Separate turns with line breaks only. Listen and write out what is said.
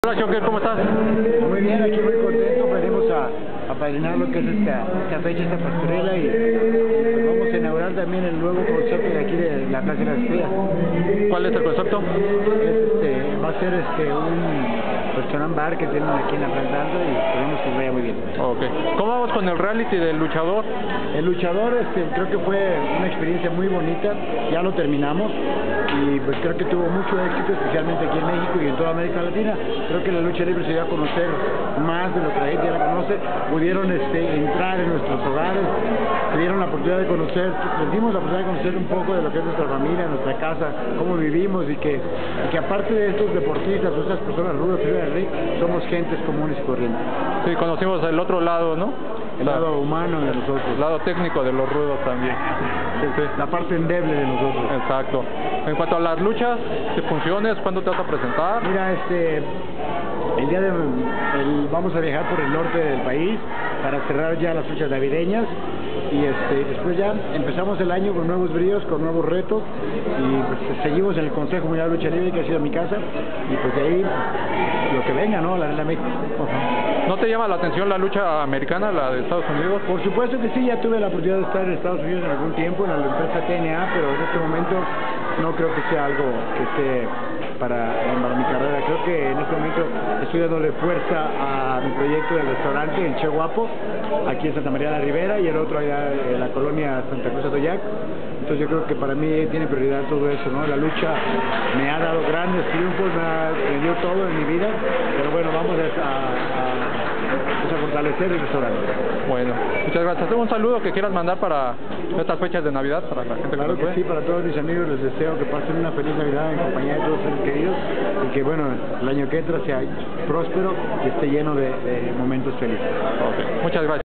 Hola Joker, ¿cómo estás?
Muy bien, aquí muy contento, venimos a padrinar lo que es esta fecha, esta pastorela y pues vamos a inaugurar también el nuevo concepto de aquí de la Plaza de las Estrellas.
¿Cuál es el concepto?
Va a ser un restaurant bar que tienen aquí en la Plaza Alta y esperemos que vaya muy bien.
Ok. ¿Cómo vamos con el reality del luchador?
El luchador creo que fue una experiencia muy bonita, ya lo terminamos y pues creo que tuvo mucho éxito, especialmente aquí en México y en toda América Latina. Creo que la lucha libre se dio a conocer más de lo que la gente ya la conoce, pudieron entrar en nuestros hogares, tuvieron la oportunidad de conocer, les dimos la oportunidad de conocer un poco de lo que es nuestra familia, nuestra casa, cómo vivimos y que aparte de estos deportistas o esas personas rudas del ring, somos gentes comunes y corrientes.
Sí, conocimos el otro lado, ¿no?
El lado humano de nosotros.
El lado técnico de los rudos también.
Sí. La parte endeble de nosotros.
Exacto. En cuanto a las luchas, funciones, ¿cuándo te vas a presentar?
Mira, el día de vamos a viajar por el norte del país para cerrar ya las fechas navideñas y después ya empezamos el año con nuevos bríos, con nuevos retos y pues seguimos en el Consejo Mundial de Lucha Libre, que ha sido mi casa, y pues de ahí lo que venga, ¿no? La Arena México.
¿No te llama la atención la lucha americana, la de Estados Unidos?
Por supuesto que sí, ya tuve la oportunidad de estar en Estados Unidos en algún tiempo, en la empresa TNA, pero en este momento no creo que sea algo que esté para mi carrera. Creo que en este momento estoy dándole fuerza a mi proyecto del restaurante en Che Guapo, aquí en Santa María de la Ribera, y el otro allá en la colonia Santa Cruz de Atoyac. Entonces yo creo que para mí tiene prioridad todo eso, ¿no? La lucha me ha dado grandes triunfos, me dio todo en mi vida, pero bueno, vamos a fortalecer el restaurante.
Bueno, muchas gracias. Tengo un saludo que quieras mandar para estas fechas de Navidad, para la gente.
Claro que sí, para todos mis amigos les deseo que pasen una feliz Navidad en compañía de todos sus queridos y que bueno, el año que entra sea próspero y esté lleno de momentos felices.
Okay. Muchas gracias.